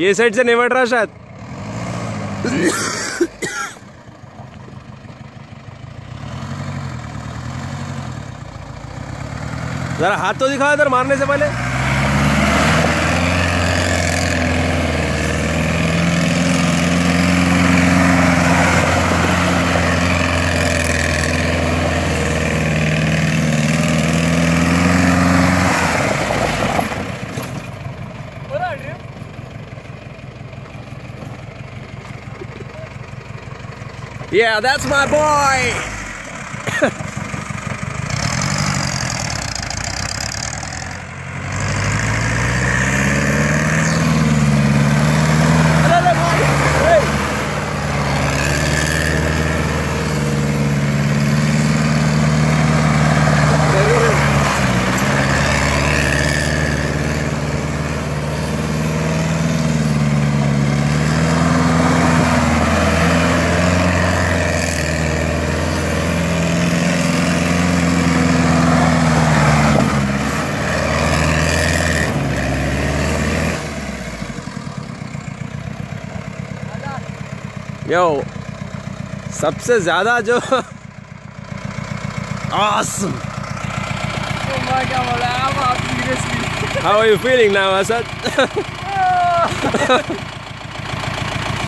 ये साइड से नहीं बढ़ रहा शायद। जरा हाथ तो दिखाओ इधर मारने से पहले। Yeah, that's my boy. यो सबसे ज्यादा जो awesome. Oh my God, I'm seriously. How are you feeling now, Asad?